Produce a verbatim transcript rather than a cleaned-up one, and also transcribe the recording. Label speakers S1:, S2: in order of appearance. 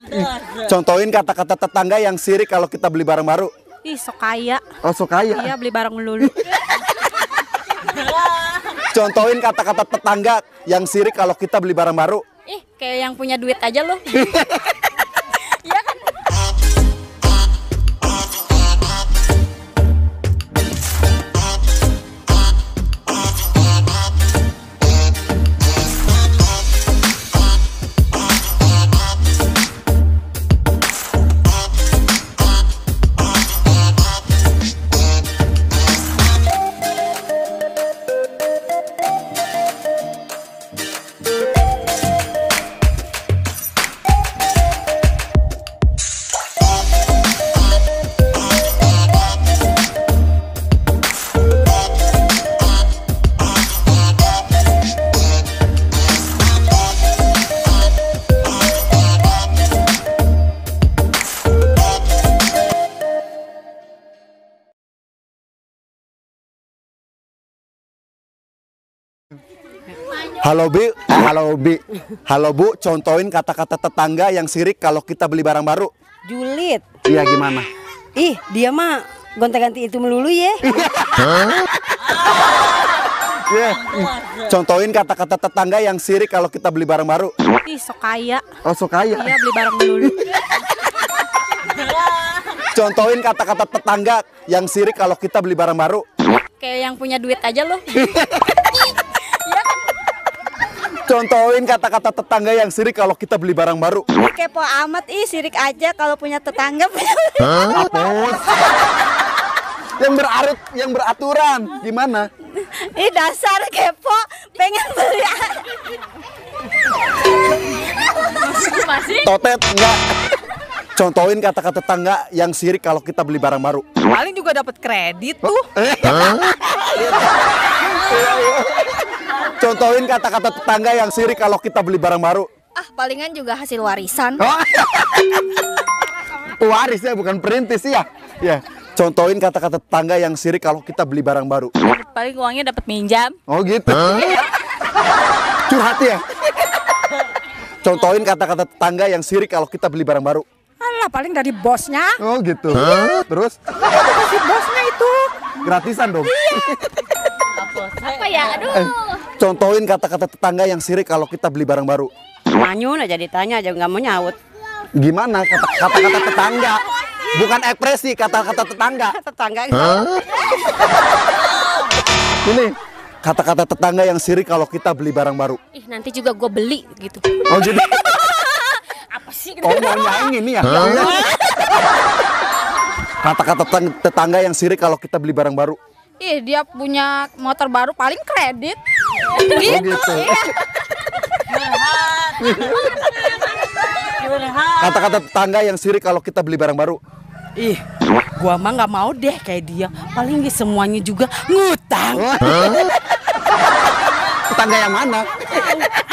S1: Contohin kata-kata tetangga yang sirik kalau kita beli barang baru.
S2: Ih, sok kaya.
S1: Oh, sok kaya.
S2: Iya, beli barang melulu.
S1: Contohin kata-kata tetangga yang sirik kalau kita beli barang baru.
S2: Ih, kayak yang punya duit aja loh. Iya kan?
S1: Halo Bi, eh, halo Bi, halo Bu. Contohin kata-kata tetangga yang sirik kalau kita beli barang baru.
S3: Julid.
S1: Iya, gimana?
S3: Ih, dia mah gonta-ganti itu melulu ya.
S1: Yeah. Contohin kata-kata tetangga yang sirik kalau kita beli barang baru.
S2: Ih, sok kaya.
S1: Oh, sok kaya.
S2: Iya, beli barang melulu.
S1: Contohin kata-kata tetangga yang sirik kalau kita beli barang baru.
S2: Kayak yang punya duit aja loh.
S1: Contohin kata-kata tetangga yang sirik kalau kita beli barang baru.
S3: Kepo amat, ih sirik aja kalau punya tetangga.
S1: Hapus. Yang berarut, yang beraturan. Gimana?
S3: Ih dasar kepo, pengen beli.
S1: Totet enggak. Contohin kata-kata tetangga yang sirik kalau kita beli barang baru.
S4: Paling juga dapat kredit tuh.
S1: Contohin kata-kata tetangga yang sirik kalau kita beli barang baru.
S2: Ah, palingan juga hasil warisan.
S1: Waris ya, bukan perintis ya. Ya. Contohin kata-kata tetangga yang sirik kalau kita beli barang baru.
S2: Paling uangnya dapat minjam.
S1: Oh gitu. Curhat ya. Contohin kata-kata tetangga yang sirik kalau kita beli barang baru.
S4: Alah, paling dari bosnya.
S1: Oh gitu. Terus?
S4: Si bosnya itu.
S1: Gratisan dong.
S2: Apa ya? Aduh.
S1: Eh, contohin kata-kata tetangga yang sirik kalau kita beli barang baru.
S3: Manyun aja ditanya aja nggak mau nyaut.
S1: Gimana kata- kata-kata tetangga? Bukan ekspresi, kata-kata tetangga.
S3: Tetangga.
S1: Ini kata-kata tetangga yang sirik kalau kita beli barang baru.
S2: Ih, nanti juga gue beli gitu.
S1: Oh jadi.
S2: Apa sih?
S1: Oh maunya ini ya. Kata-kata tetang- tetangga yang sirik kalau kita beli barang baru.
S2: Ih, dia punya motor baru paling kredit.
S1: Oh gitu. Kata-kata tetangga yang sirik kalau kita beli barang baru.
S4: Ih, gua mah nggak mau deh kayak dia. Paling di semuanya juga ngutang.
S1: Tetangga yang mana?